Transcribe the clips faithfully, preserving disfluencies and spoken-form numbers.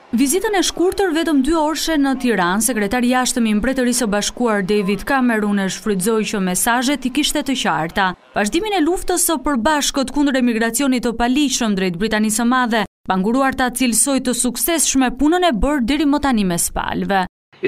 Vizitën e shkurtër vetëm dy orëshe në Tiranë, sekretari i jashtëm i Mbretërisë së Bashkuar David Cameron e shfrytëzoi që mesazhet i kishte të qarta. Vazhdimin e luftës së përbashkët kundër emigracionit të paligjshëm drejt Britanisë së Madhe, panguruar ta cilësoj të suksesshme punën e bërë deri më tani me Spalve.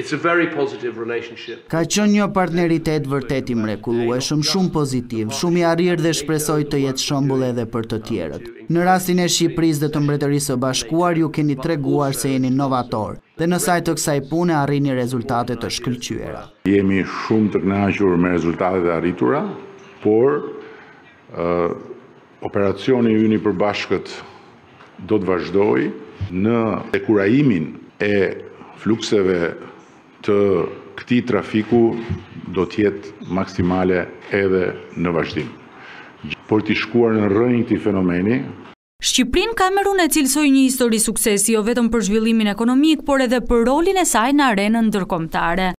Ka qenë një partneritet vërtet i mrekullueshëm, shumë pozitiv, shumë i arrir dhe shpresoj të jetë shembull edhe për të tjerët. Në rastin e Shqipërisë dhe të Mbretërisë së Bashkuar, ju keni treguar se jeni inovator dhe në saj të kësaj pune arrini rezultate të shkëlqyera. Jemi shumë të kënaqur me rezultatet e arritura, por uh, operacioni ynë i përbashkët do të vazhdojë në ekurajimin e flukseve të këtij trafiku do të jetë maksimale edhe në vazhdim. Por të shkuar në rrënjë këtij fenomeni, Shqipërinë Cameron e cilësoi një histori suksesi jo vetëm për zhvillimin ekonomik, por edhe për rolin e saj në arenën ndërkombëtare.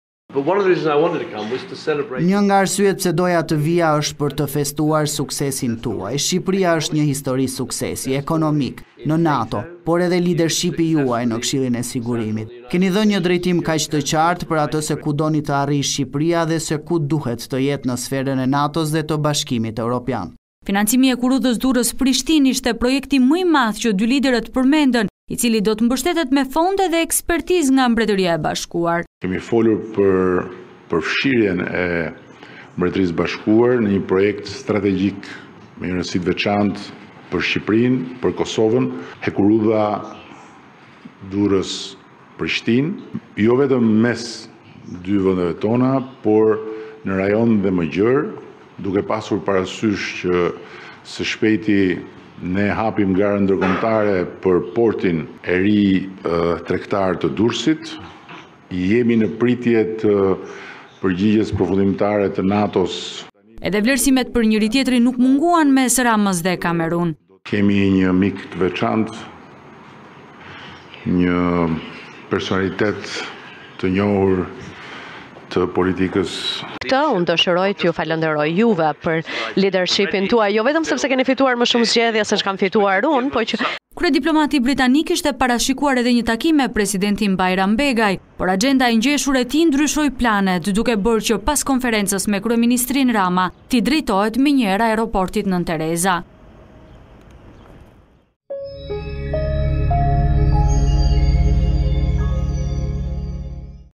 Një nga arsyet pse doja të vija është për të festuar suksesin tuaj. Shqipëria është një histori suksesi ekonomik në NATO, por edhe leadershipi juaj në Këshillin e Sigurimit. Keni dhënë një drejtim kaq të qartë për atë se ku doni të arrijë Shqipëria dhe se ku duhet të jetë në sferën e NATO-s dhe të Bashkimit Evropian. Financimi i kurudhës Durrës-Prishtinë ishte projekti më i madh që dy liderët përmendën, i cili do të mbështetet me fonde dhe ekspertizë nga Mbretëria e Bashkuar. Kemi folur për përfshirjen e Mbretërisë Bashkuar në një projekt strategjik me një rëndësi të veçantë për Shqipërinë, për Kosovën, hekurudha Durrës-Prishtinë, jo vetëm mes dy vendeve tona, por në rajon dhe më gjerë, duke pasur parasysh që së shpejti ne hapim garën ndërkombëtare për portin e ri uh, tregtar të Durrësit. Jemi në pritje të përgjigjes përfundimtare të NATO-s. Edhe vlerësimet për njëri tjetrin nuk munguan mes Ramës dhe Cameron. Kemi një mik të veçantë, një personalitet të njohur të politikës. Këtë unë dëshiroj t'ju falenderoj juve për leadershipin tuaj, jo vetëm sepse keni fituar më shumë zgjedhje se ç'kam fituar unë, po që Kryediplomati britanik ishte parashikuar edhe një takim me presidentin Bayram Begaj, por agjenda e ngjeshur e tij ndryshoi planet, duke bërë që pas konferencës me kryeministrin Rama, t'i drejtohet menjëherë aeroportit Nën Tereza.